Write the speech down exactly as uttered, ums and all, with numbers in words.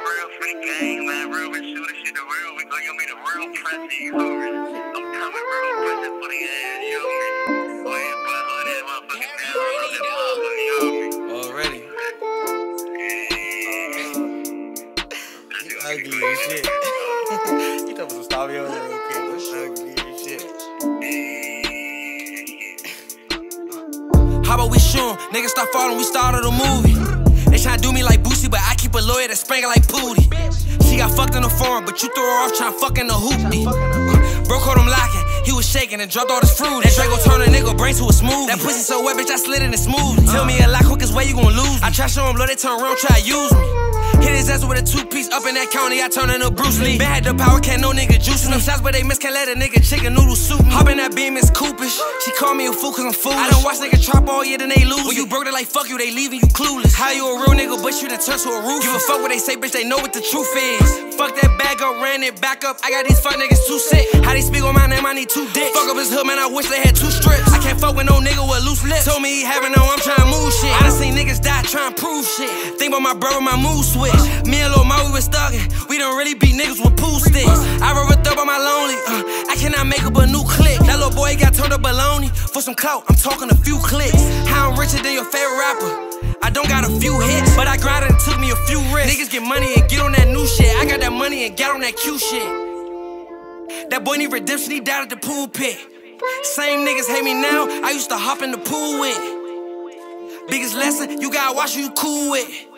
real for the game, man. Real and shooter shit, the real. We gonna be the real pressure, you know me. I'm coming real pressure for the ass, you know me. Go ahead, but hold that motherfucking down, hold that motherfucker, you know me. Already. Yeah. Ugly as shit. You told me to stop me on there real quick. Ugly as shit. How about we shoot 'em? Niggas start falling, we started a movie. They tryna do me like Boosie, but I keep a lawyer that spangle like Pootie. She got fucked in the forum, but you threw her off tryna fuck in the hoopty. Bro caught him locking, he was shaking and dropped all his fruit. That Draco turn a nigga brain to a smoothie. That pussy so wet, bitch, I slid in it smoothly. Tell me a lot quickest way you gon' lose me. I try show him blood, they turn around, try to use me. Hit his ass with a two-piece up in that county, I turn into Bruce Lee. Bad the power, can't no nigga juicing them shots, but they miss, can't let a nigga chicken noodle soup. Hop in that beam, it's Coopish. She call me a fool cause I'm foolish. I done watch niggas trap all year, then they lose. When you broke it like fuck you, they leaving you clueless. How you a real nigga, but you done turned to a roof? Give a fuck what they say, bitch, they know what the truth is. Fuck that bag up, ran it back up. I got these fuck niggas too sick. How they speak on my name, I need two dicks. Fuck up his hood, man, I wish they had two strips. I can't fuck with no nigga with loose lips. Told me he having no, I'm trying to move shit. I done seen niggas die trying to prove shit. Think about my brother, my mood switch. Me and Lil Ma, we was thuggin'. We done really beat niggas with pool sticks. I rode with up on my lonely. Uh, I cannot make up a new click. That little boy got turned up baloney. For some clout, I'm talking a few clicks. How I'm richer than your favorite rapper. I don't got a few hits, but I grinded and took me a few risks. Niggas get money and get on that new shit. I got that money and got on that cute shit. That boy need redemption, he died at the pool pit. Same niggas hate me now, I used to hop in the pool with. Biggest lesson, you gotta watch who you cool with.